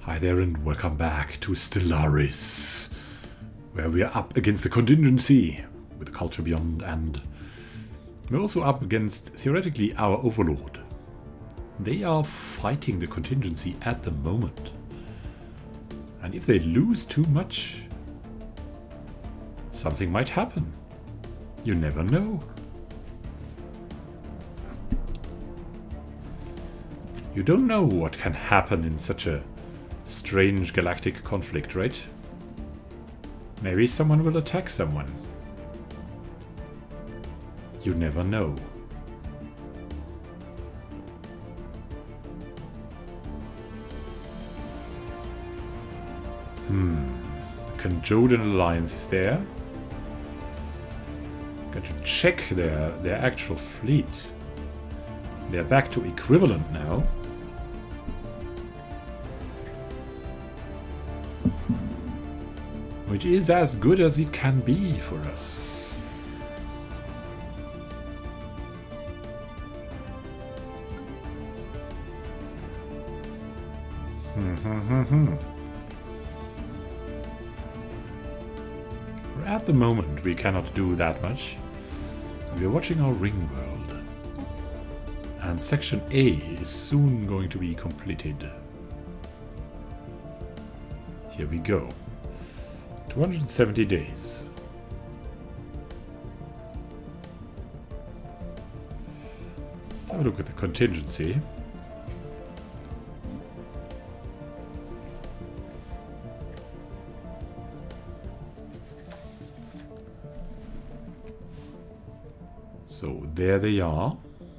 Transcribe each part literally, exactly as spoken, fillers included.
Hi there and welcome back to Stellaris, where we're up against the contingency with the Culture Beyond, and we're also up against, theoretically, our Overlord. They are fighting the contingency at the moment. And if they lose too much, something might happen. You never know. You don't know what can happen in such a strange galactic conflict, right? Maybe someone will attack someone. You never know. Hmm. The Kanjodan Alliance is there. Got to check their, their actual fleet. They're back to equivalent now. Which is as good as it can be for us. Hmm, hmm, hmm, hmm. At the moment, we cannot do that much. We are watching our ring world. And Section A is soon going to be completed. Here we go. two hundred seventy days. Let's have a look at the contingency. So there they are.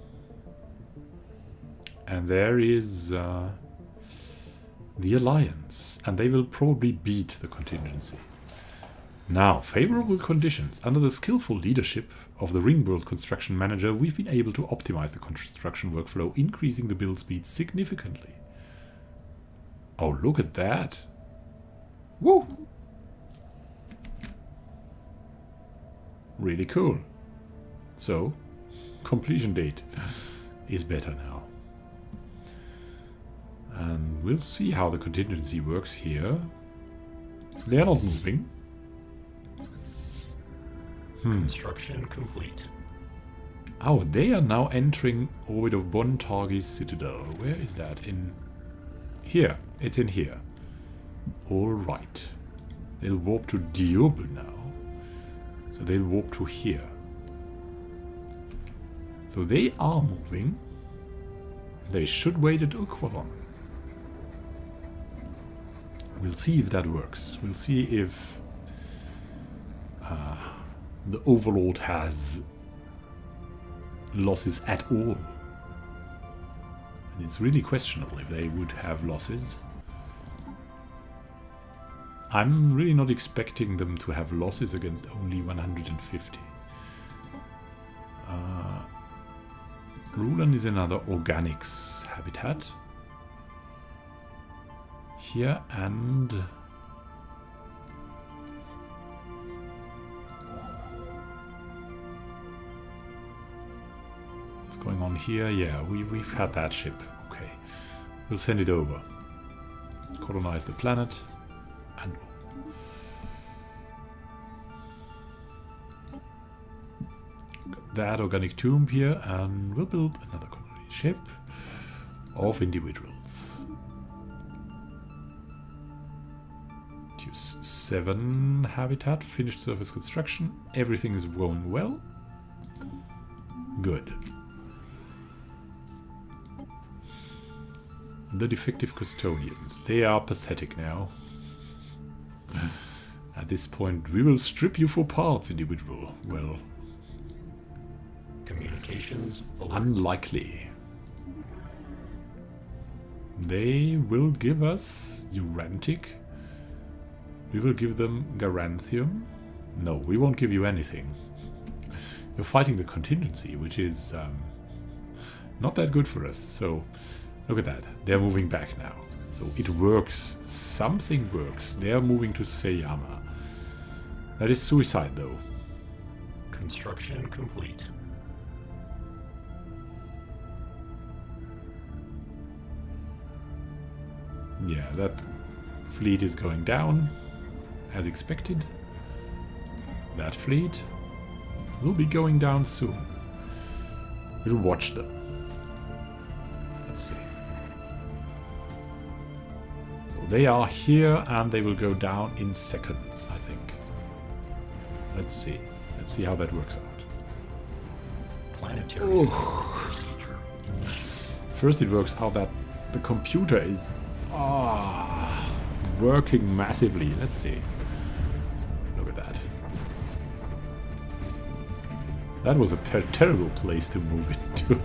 And there is uh, the Alliance. And they will probably beat the contingency. Now, favorable conditions. Under the skillful leadership of the Ringworld Construction Manager, we've been able to optimize the construction workflow, increasing the build speed significantly. Oh, look at that. Woo! Really cool. So, completion date is better now. And we'll see how the contingency works here. They're not moving. Hmm. Construction complete. Oh, they are now entering orbit of Bon-Targi Citadel. Where is that? In here. It's in here. Alright. They'll warp to Dioble now. So they'll warp to here. So they are moving. They should wait at Uqualon. We'll see if that works. We'll see if uh, the Overlord has losses at all. And it's really questionable if they would have losses. I'm really not expecting them to have losses against only one hundred fifty. Uh, Rulan is another organics habitat. Here and... what's going on here? Yeah, we, we've had that ship. Okay. We'll send it over. Colonize the planet. And... got that organic tomb here, and we'll build another colony ship of individuals. Seven habitat, finished surface construction. Everything is going well. Good. The defective custodians. They are pathetic now. At this point, we will strip you for parts, individual. Well, communications alert. Unlikely. They will give us Urantic. We will give them Garanthium. No, we won't give you anything. You're fighting the contingency, which is um, not that good for us. So, look at that. They're moving back now. So, it works. Something works. They're moving to Sayama. That is suicide, though. Construction complete. Yeah, that fleet is going down, as expected. That fleet will be going down soon. We'll watch them. Let's see. So they are here and they will go down in seconds, I think. Let's see. Let's see how that works out. Planetary Oh. procedure. First it works out that the computer is ah, working massively. Let's see. Look at that. That was a ter terrible place to move into.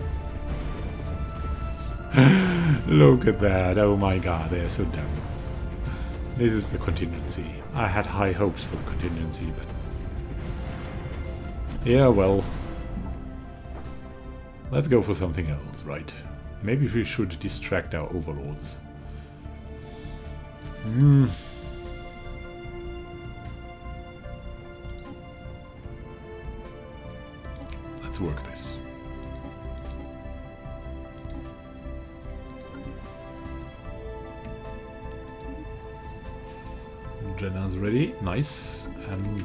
Look at that. Oh my god, they're so dumb. This is the contingency. I had high hopes for the contingency, but... yeah, well... let's go for something else, right? Maybe we should distract our overlords. Hmm. Let's work this. Jenna's ready. Nice. And...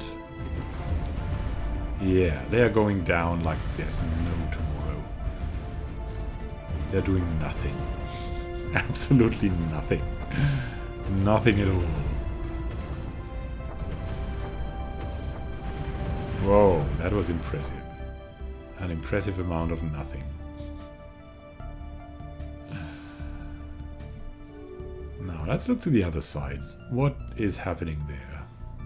yeah, they are going down like there's no tomorrow. They're doing nothing. Absolutely nothing. Nothing at all. Whoa, that was impressive. An impressive amount of nothing. Now, let's look to the other sides. What is happening there?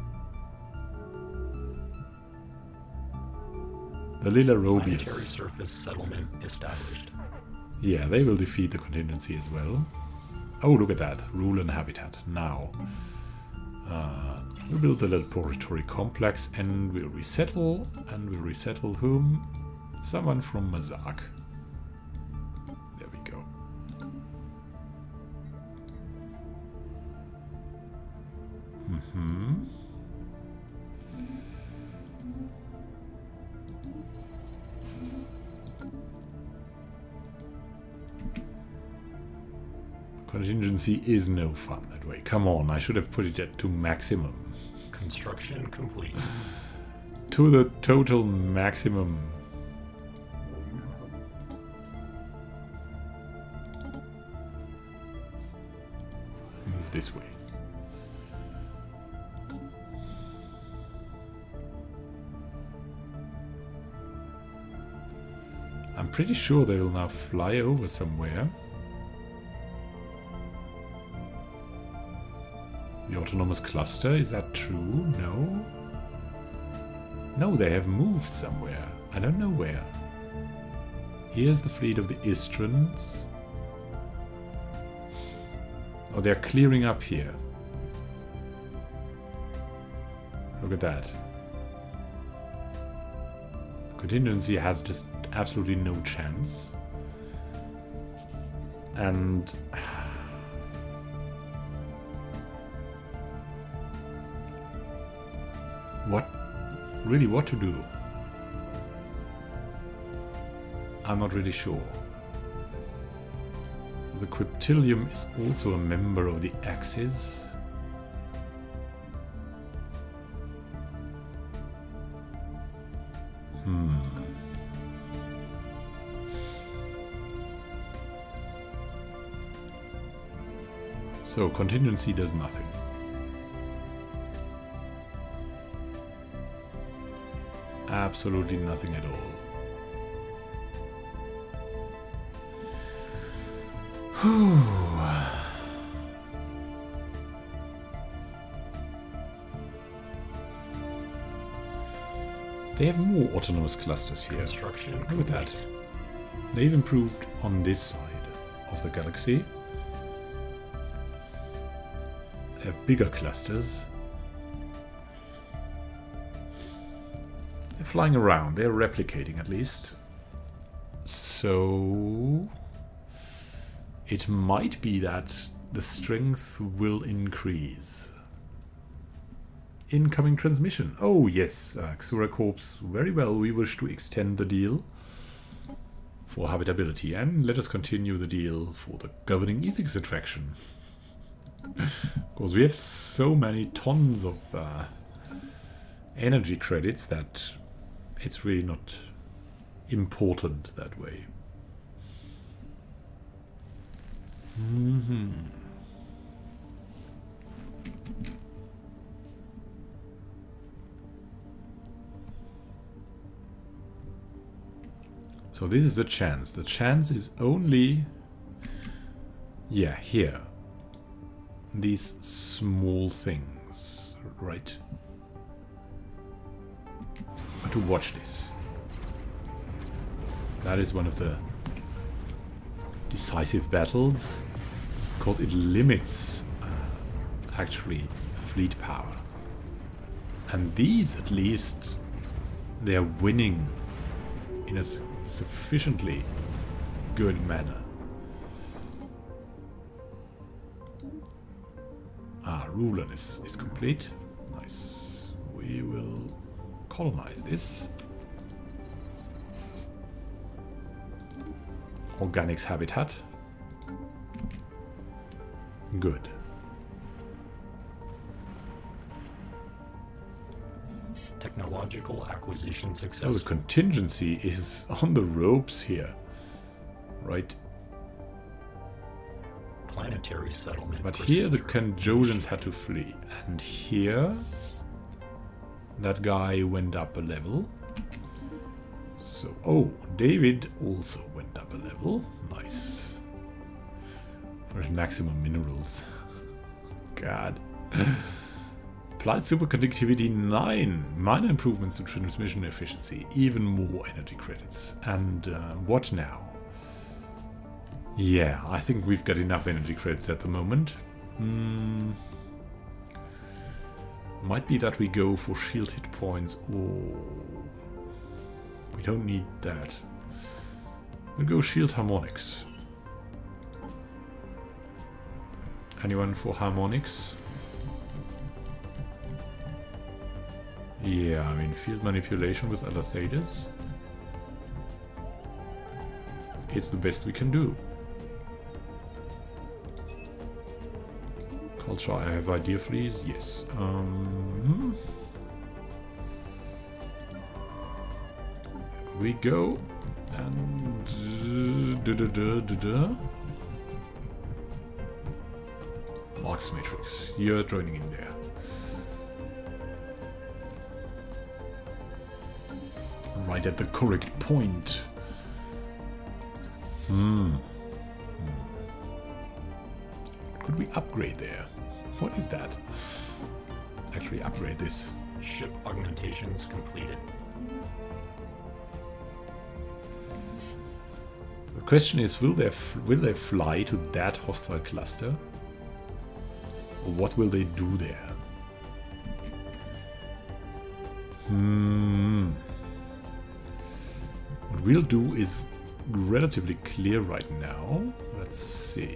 The Lilla Planetary Robius. surface settlement established. Yeah, they will defeat the contingency as well. Oh, look at that. Rule and habitat. Now. Uh, we'll build the laboratory complex and we'll resettle. And we'll resettle whom? Someone from Mazak. There we go. Mm-hmm. Contingency is no fun that way. Come on, I should have put it at to maximum. Construction complete. To the total maximum. Move this way. I'm pretty sure they will now fly over somewhere. The autonomous cluster, is that true? No? No, they have moved somewhere. I don't know where. Here's the fleet of the Istrans. Oh, they're clearing up here. Look at that. Contingency has just absolutely no chance. And... what? Really, what to do? I'm not really sure. The Cryptilium is also a member of the Axis. Hmm. So, contingency does nothing. Absolutely nothing at all. They have more autonomous clusters here. Construction Look at that. They've improved on this side of the galaxy. They have bigger clusters. They're flying around. They're replicating at least. So... it might be that the strength will increase. Incoming transmission. Oh yes, uh, Xura Corps, very well. We wish to extend the deal for habitability, and let us continue the deal for the governing ethics attraction. Because we have so many tons of uh, energy credits that it's really not important that way. Mm-hmm. So this is the chance. The chance is only, yeah, here. These small things, right? But to watch this. That is one of the decisive battles, because it limits uh, actually fleet power. And these, at least, they are winning in a sufficiently good manner. Ah, Rulan is, is complete. Nice. We will colonize this. Organics habitat. Good. Technological acquisition Oh, successful. the contingency is on the ropes here. Right. Planetary settlement. But here the procedure. Kanjolians had to flee. And here that guy went up a level. So, oh, David also went up a level. Nice. For maximum minerals. God. Applied superconductivity nine. Minor improvements to transmission efficiency. Even more energy credits. And uh, what now? Yeah, I think we've got enough energy credits at the moment. Mm. Might be that we go for shield hit points. Oh, we don't need that. We'll go shield harmonics. Anyone for harmonics? Yeah, I mean, field manipulation with other thetas. It's the best we can do. Culture, I have idea fleas, yes. Um, we go and da, da, da, da, da. Marks Matrix, you're joining in there. Right at the correct point. Hmm. Could we upgrade there? What is that? Actually upgrade this. Ship augmentations completed. The question is, will they f will they fly to that hostile cluster? Or what will they do there? Hmm. What we'll do is relatively clear right now. Let's see.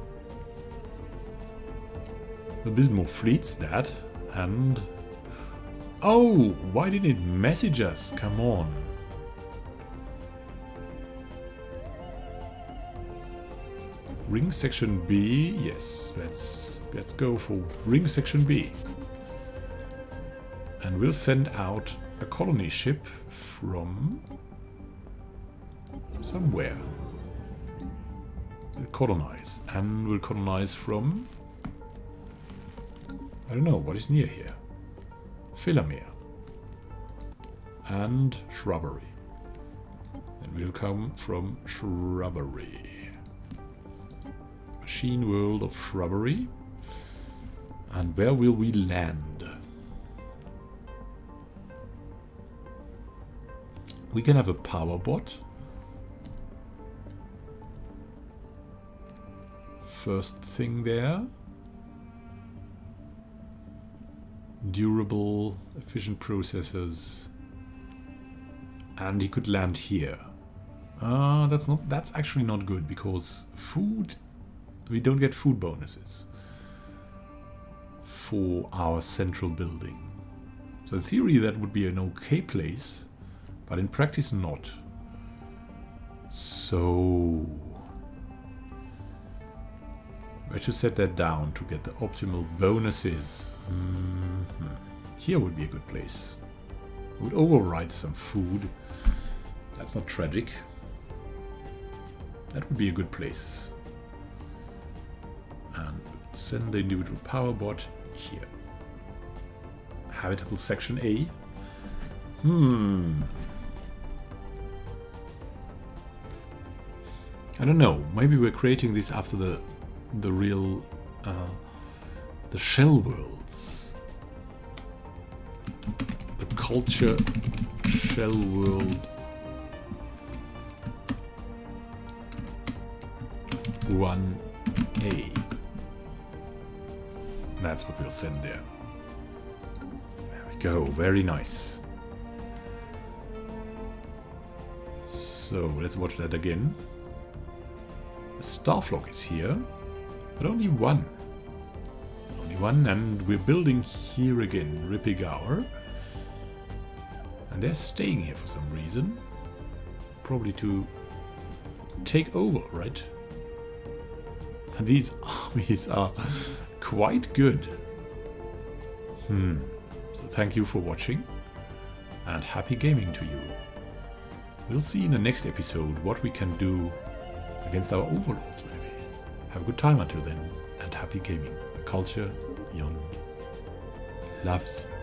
We'll build more fleets, that, and... Oh! Why didn't it message us? Come on. Ring section B, yes, let's let's go for ring section B. And we'll send out a colony ship from somewhere. We'll colonize, and we'll colonize from, I don't know, what is near here? Philamere. And Shrubbery. And we'll come from Shrubbery. Machine world of Shrubbery. And where will we land? We can have a power bot. First thing there. Durable, efficient processors. And he could land here. Ah, uh, that's not that's actually not good, because food, we don't get food bonuses for our central building. So in theory that would be an okay place, but in practice not. So Where to set that down to get the optimal bonuses? Mm-hmm. Here would be a good place. Would override some food. That's not tragic. That would be a good place. And send the individual power bot here. Habitable section A. Hmm. I don't know. Maybe we're creating this after the the real uh, the shell worlds. The culture shell world one A. That's what we'll send there. There we go. Very nice. So let's watch that again. The Starflock is here, but only one. Only one, and we're building here again, Rippigaur. And they're staying here for some reason. Probably to take over, right? And these armies are quite good. Hmm. So thank you for watching, and happy gaming to you. We'll see in the next episode what we can do against our overlords, maybe. Have a good time until then, and happy gaming. The culture beyond loves.